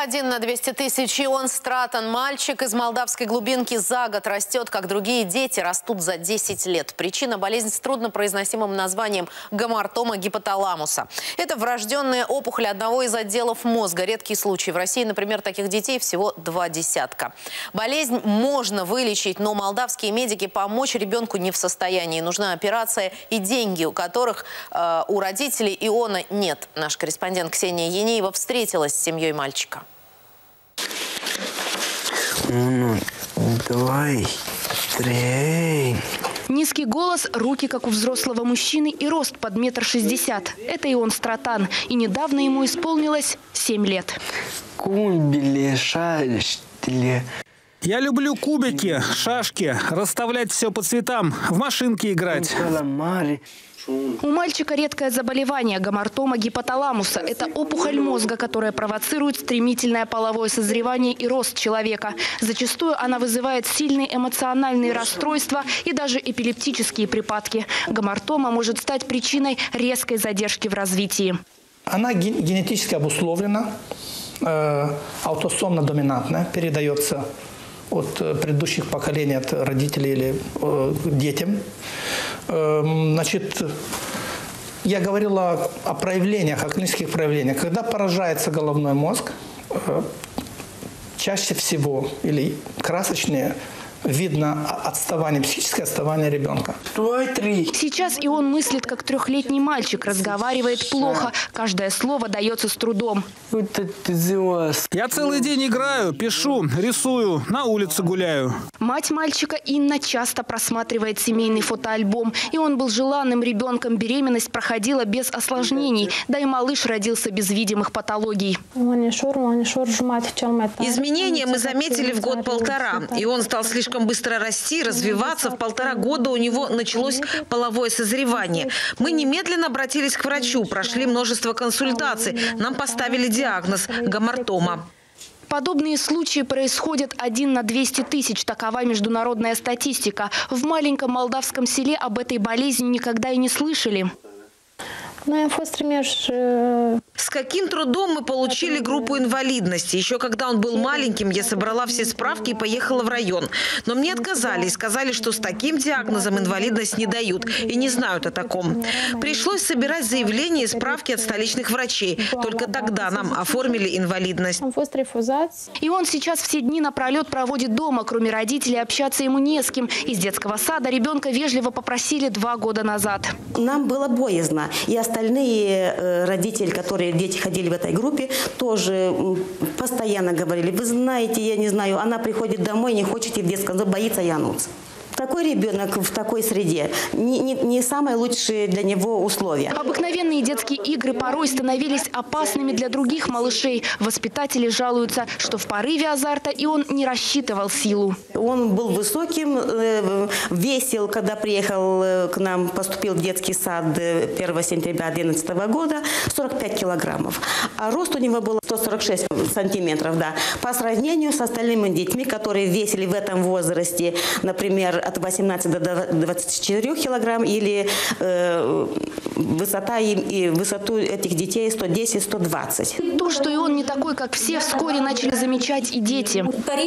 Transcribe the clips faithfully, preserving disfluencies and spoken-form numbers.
Один на двести тысяч. Ион Стратон, мальчик из молдавской глубинки, за год растет, как другие дети растут за десять лет. Причина – болезнь с труднопроизносимым названием гамартома гипоталамуса. Это врожденная опухоль одного из отделов мозга. Редкий случай. В России, например, таких детей всего два десятка. Болезнь можно вылечить, но молдавские медики помочь ребенку не в состоянии. Нужна операция и деньги, у которых э, у родителей Иона нет. Наш корреспондент Ксения Енеева встретилась с семьей мальчика. Ну, давай, три. Низкий голос, руки как у взрослого мужчины и рост под метр шестьдесят. Это Ион Стратон. И недавно ему исполнилось семь лет. Я люблю кубики, шашки, расставлять все по цветам, в машинки играть. У мальчика редкое заболевание – гамартома гипоталамуса. Это опухоль мозга, которая провоцирует стремительное половое созревание и рост человека. Зачастую она вызывает сильные эмоциональные расстройства и даже эпилептические припадки. Гамартома может стать причиной резкой задержки в развитии. Она генетически обусловлена, э, аутосомно-доминантная, передается от предыдущих поколений, от родителей или э, детям. Э, значит, я говорил о, о проявлениях, о клинических проявлениях. Когда поражается головной мозг, э, чаще всего или красочнее видно отставание, психическое отставание ребенка. Сейчас и он мыслит, как трехлетний мальчик, разговаривает плохо. Каждое слово дается с трудом. Я целый день играю, пишу, рисую, на улице гуляю. Мать мальчика Инна часто просматривает семейный фотоальбом. И он был желанным ребенком. Беременность проходила без осложнений. Да и малыш родился без видимых патологий. Изменения мы заметили в год-полтора. И он стал слишком быстро расти, развиваться. В полтора года у него началось половое созревание. Мы немедленно обратились к врачу, прошли множество консультаций. Нам поставили диагноз – гамартома. Подобные случаи происходят один на двести тысяч. Такова международная статистика. В маленьком молдавском селе об этой болезни никогда и не слышали. С каким трудом мы получили группу инвалидности. Еще когда он был маленьким, я собрала все справки и поехала в район. Но мне отказали и сказали, что с таким диагнозом инвалидность не дают и не знают о таком. Пришлось собирать заявления и справки от столичных врачей. Только тогда нам оформили инвалидность. И он сейчас все дни напролет проводит дома. Кроме родителей, общаться ему не с кем. Из детского сада ребенка вежливо попросили два года назад. Нам было боязно. И остальные родители, которые дети ходили в этой группе, тоже постоянно говорили: вы знаете, я не знаю, она приходит домой, не хочет и в детском, боится януться. Такой ребенок в такой среде не, не, не самые лучшие для него условия. Обыкновенные детские игры порой становились опасными для других малышей. Воспитатели жалуются, что в порыве азарта и он не рассчитывал силу. Он был высоким, весил, когда приехал к нам, поступил в детский сад первого сентября две тысячи одиннадцатого года, сорок пять килограммов. А рост у него был сто сорок шесть сантиметров. Да. По сравнению с остальными детьми, которые весили в этом возрасте, например, от восемнадцати до двадцати четырёх килограмм, или э, высота и, и высоту этих детей сто десять — сто двадцать. То, что и он не такой, как все, вскоре начали замечать и дети.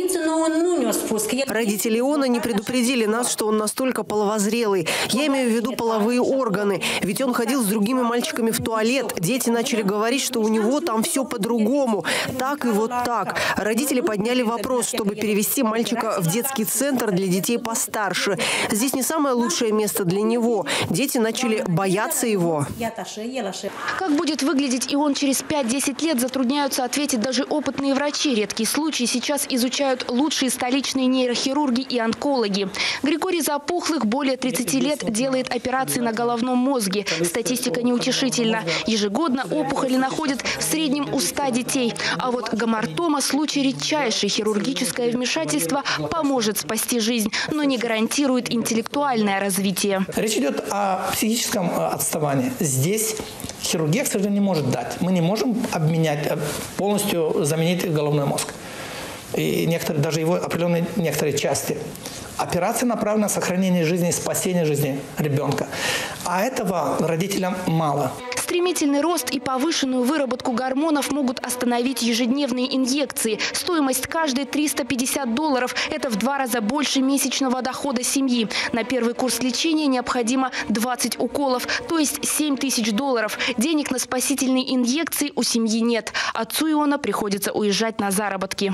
Родители Иона не предупредили нас, что он настолько половозрелый. Я имею в виду половые органы. Ведь он ходил с другими мальчиками в туалет. Дети начали говорить, что у него там все по-другому. Так и вот так. Родители подняли вопрос, чтобы перевести мальчика в детский центр для детей постарше. Здесь не самое лучшее место для него. Дети начали бояться его. Как будет выглядеть и он через пять-десять лет, затрудняются ответить даже опытные врачи. Редкие случаи сейчас изучают лучшие столичные нейрохирурги и онкологи. Григорий Запухлых более тридцати лет делает операции на головном мозге. Статистика неутешительна. Ежегодно опухоли находят в среднем у ста детей. А вот гамартома – случай редчайший. Хирургическое вмешательство поможет спасти жизнь, но не гарантирует интеллектуальное развитие. Речь идет о психическом отставании. Здесь хирургия, к сожалению, не может дать. Мы не можем обменять, полностью заменить головной мозг. И некоторые, даже его определенные некоторые части. Операция направлена на сохранение жизни, спасение жизни ребенка. А этого родителям мало. Стремительный рост и повышенную выработку гормонов могут остановить ежедневные инъекции. Стоимость каждой триста пятьдесят долларов – это в два раза больше месячного дохода семьи. На первый курс лечения необходимо двадцать уколов, то есть семь тысяч долларов. Денег на спасительные инъекции у семьи нет. Отцу Иона приходится уезжать на заработки.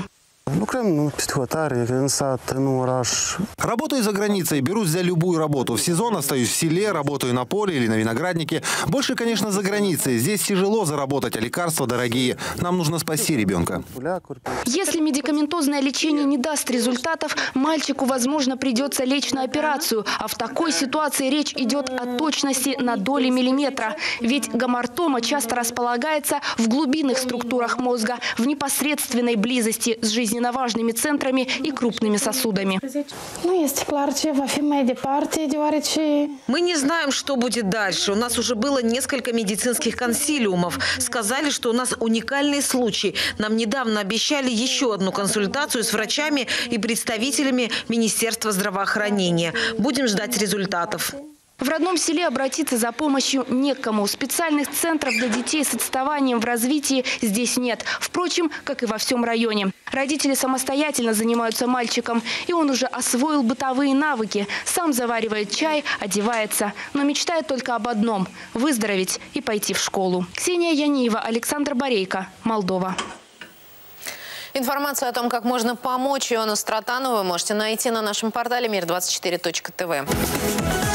Работаю за границей, берусь за любую работу. В сезон остаюсь в селе, работаю на поле или на винограднике. Больше, конечно, за границей. Здесь тяжело заработать, а лекарства дорогие. Нам нужно спасти ребенка. Если медикаментозное лечение не даст результатов, мальчику, возможно, придется лечь на операцию. А в такой ситуации речь идет о точности на доли миллиметра. Ведь гамартома часто располагается в глубинных структурах мозга, в непосредственной близости с жизнью важными центрами и крупными сосудами. Мы не знаем, что будет дальше. У нас уже было несколько медицинских консилиумов. Сказали, что у нас уникальный случай. Нам недавно обещали еще одну консультацию с врачами и представителями Министерства здравоохранения. Будем ждать результатов. В родном селе обратиться за помощью некому. Специальных центров для детей с отставанием в развитии здесь нет. Впрочем, как и во всем районе. Родители самостоятельно занимаются мальчиком. И он уже освоил бытовые навыки. Сам заваривает чай, одевается. Но мечтает только об одном – выздороветь и пойти в школу. Ксения Яниева, Александр Борейко, Молдова. Информацию о том, как можно помочь Иону Стратанову, вы можете найти на нашем портале мир двадцать четыре точка тв.